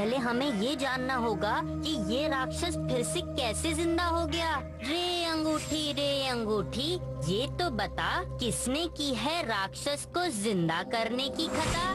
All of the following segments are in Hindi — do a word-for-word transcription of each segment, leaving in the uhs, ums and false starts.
पहले हमें ये जानना होगा कि ये राक्षस फिर से कैसे जिंदा हो गया। रे अंगूठी रे अंगूठी, ये तो बता किसने की है राक्षस को जिंदा करने की खता।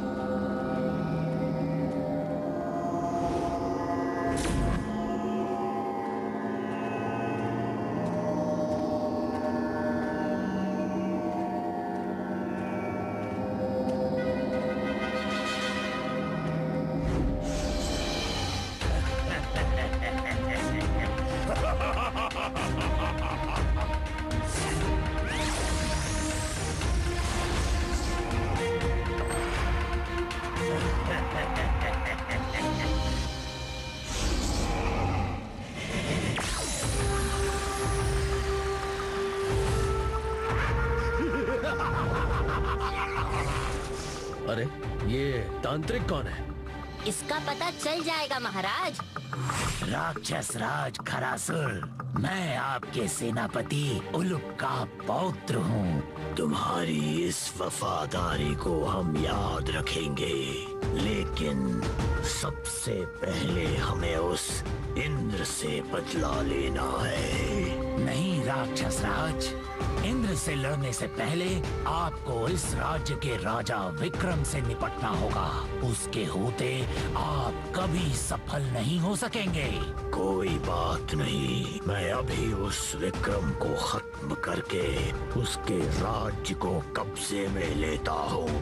अरे ये तांत्रिक कौन है? इसका पता चल जाएगा महाराज। राक्षस राज खरासुर, मैं आपके सेनापति उलुक का पौत्र हूँ। तुम्हारी इस वफादारी को हम याद रखेंगे, लेकिन सबसे पहले हमें उस इंद्र से बदला लेना है। नहीं राक्षस राज, इंद्र से लड़ने से पहले आपको इस राज्य के राजा विक्रम से निपटना होगा। उसके होते आप कभी सफल नहीं हो सकेंगे। कोई बात नहीं, मैं अभी उस विक्रम को खत्म करके उसके राज्य को कब्जे में लेता हूँ।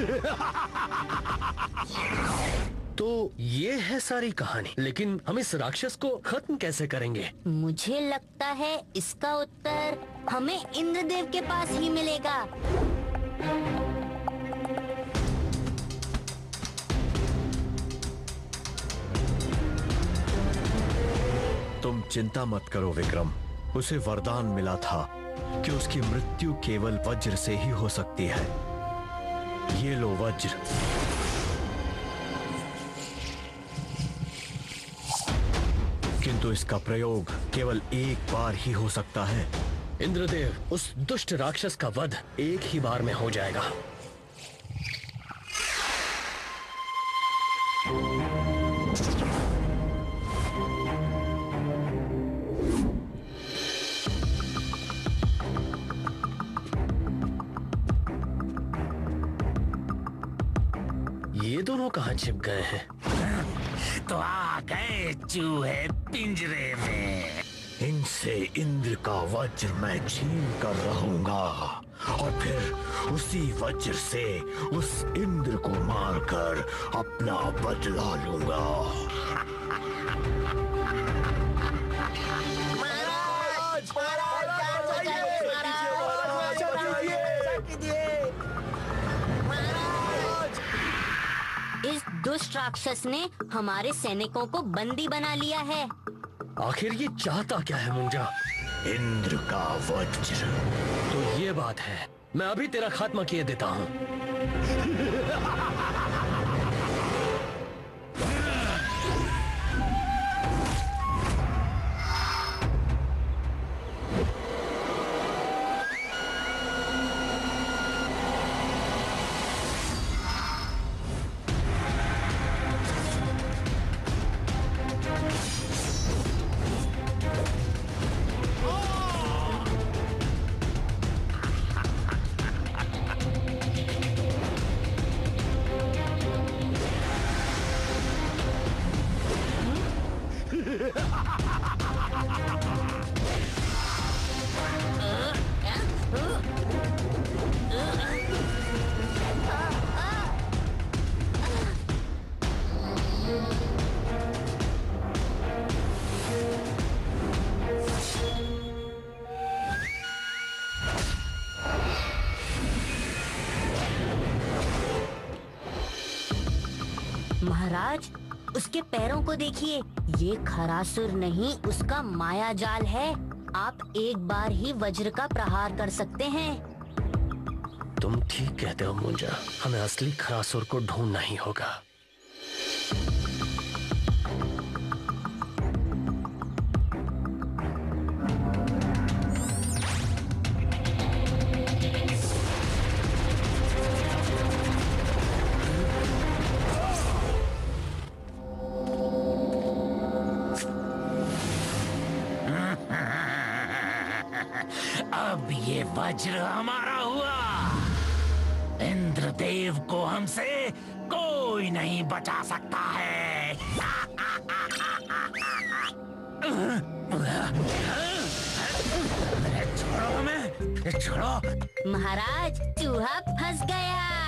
तो ये है सारी कहानी, लेकिन हम इस राक्षस को खत्म कैसे करेंगे? मुझे लगता है इसका उत्तर हमें इंद्रदेव के पास ही मिलेगा। तुम चिंता मत करो विक्रम, उसे वरदान मिला था कि उसकी मृत्यु केवल वज्र से ही हो सकती है। ये लो वज्र। किंतु इसका प्रयोग केवल एक बार ही हो सकता है। इंद्रदेव, उस दुष्ट राक्षस का वध एक ही बार में हो जाएगा। ये दोनों कहाँ छिप गए हैं? तो आ गए चूहे पिंजरे में। इनसे इंद्र का वज्र मैं छीन कर रहूंगा और फिर उसी वज्र से उस इंद्र को मारकर अपना बदला लूंगा। महाराज, इस दुष्ट राक्षस ने हमारे सैनिकों को बंदी बना लिया है। आखिर ये चाहता क्या है मुंजा? इंद्र का वज्र। तो ये बात है, मैं अभी तेरा खात्मा किए देता हूँ। महाराज, उसके पैरों को देखिए, ये खरासुर नहीं उसका माया जाल है। आप एक बार ही वज्र का प्रहार कर सकते हैं। तुम ठीक कहते हो मुंजा, हमें असली खरासुर को ढूंढना ही होगा। अब ये वज्र हमारा हुआ। इंद्रदेव को हमसे कोई नहीं बचा सकता है। छोड़ो हमें, छोड़ो। महाराज चूहा फंस गया।